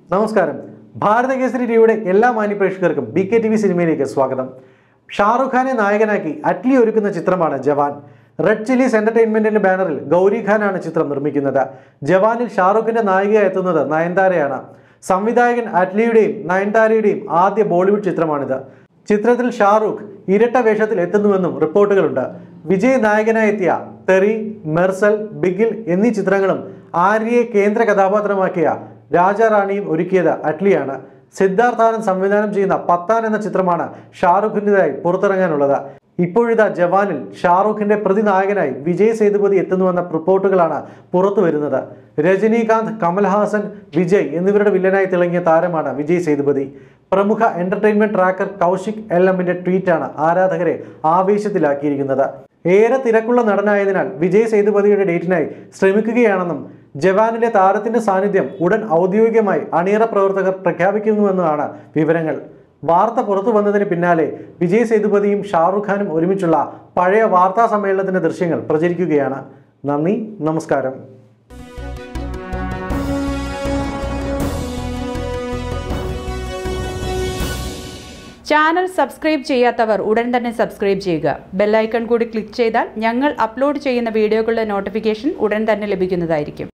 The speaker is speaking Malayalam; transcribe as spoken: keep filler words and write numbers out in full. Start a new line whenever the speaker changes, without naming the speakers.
നമസ്കാരം. ഭാരത കേസരി ടിവിയുടെ എല്ലാ മാന്യപ്രേക്ഷകർക്കും ബി കെ ടി വി സിനിമയിലേക്ക് സ്വാഗതം. ഷാറുഖ് ഖാനെ നായകനാക്കി അറ്റ്ലി ഒരുക്കുന്ന ചിത്രമാണ് ജവാൻ. റെഡ് ചില്ലീസ് എന്റർടൈൻമെന്റിന്റെ ബാനറിൽ ഗൗരി ഖാനാണ് ചിത്രം നിർമ്മിക്കുന്നത്. ജവാനിൽ ഷാറുഖിന്റെ നായികയായി എത്തുന്നത് നയൻതാരയാണ്. സംവിധായകൻ അറ്റ്ലിയുടെയും നയൻതാരയുടെയും ആദ്യ ബോളിവുഡ് ചിത്രമാണിത്. ചിത്രത്തിൽ ഷാറുഖ് ഇരട്ട വേഷത്തിൽ എത്തുന്നുവെന്നും റിപ്പോർട്ടുകളുണ്ട്. വിജയ് നായകനായി എത്തിയ തെറി, മെർസൽ, ബിഗിൽ എന്നീ ചിത്രങ്ങളും ആര്യയെ കേന്ദ്ര കഥാപാത്രമാക്കിയ രാജാറാണിയും ഒരുക്കിയത് അറ്റ്ലിയാണ്. സിദ്ധാർത്ഥ് ആനന്ദ് സംവിധാനം ചെയ്യുന്ന പത്താൻ എന്ന ചിത്രമാണ് ഷാറുഖിൻ്റെതായി പുറത്തിറങ്ങാനുള്ളത്. ഇപ്പോഴിതാ ജവാനിൽ ഷാറുഖിന്റെ പ്രതിനായകനായി വിജയ് സേതുപതി എത്തുന്നുവെന്ന റിപ്പോർട്ടുകളാണ് പുറത്തു വരുന്നത്. രജനീകാന്ത്, കമൽഹാസൻ, വിജയ് എന്നിവരുടെ വില്ലനായി തിളങ്ങിയ താരമാണ് വിജയ് സേതുപതി. പ്രമുഖ എന്റർടൈൻമെന്റ് ട്രാക്കർ കൗശിക് എൽ എമ്മിന്റെ ട്വീറ്റാണ് ആരാധകരെ ആവേശത്തിലാക്കിയിരിക്കുന്നത്. ഏറെ തിരക്കുള്ള നടനായതിനാൽ വിജയ് സേതുപതിയുടെ ഡേറ്റിനായി ശ്രമിക്കുകയാണെന്നും ജവാനിലെ താരത്തിന്റെ സാന്നിധ്യം ഉടൻ ഔദ്യോഗികമായി അണിയറ പ്രവർത്തകർ പ്രഖ്യാപിക്കുന്നുവെന്നാണ് വിവരങ്ങൾ. വാർത്ത പുറത്തു വന്നതിന് പിന്നാലെ വിജയ് സേതുപതിയും ഷാറുഖ് ഖാനും ഒരുമിച്ചുള്ള പഴയ വാർത്താ സമ്മേളനത്തിന്റെ ദൃശ്യങ്ങൾ പ്രചരിക്കുകയാണ്. നന്ദി, നമസ്കാരം.
ചാനൽ സബ്സ്ക്രൈബ് ചെയ്യാത്തവർ ഉടൻ തന്നെ സബ്സ്ക്രൈബ് ചെയ്യുക. ബെൽ ഐക്കൺ കൂടി ക്ലിക്ക് ചെയ്താൽ ഞങ്ങൾ അപ്ലോഡ് ചെയ്യുന്ന വീഡിയോകളുടെ നോട്ടിഫിക്കേഷൻ ഉടൻ തന്നെ ലഭിക്കുന്നതായിരിക്കും.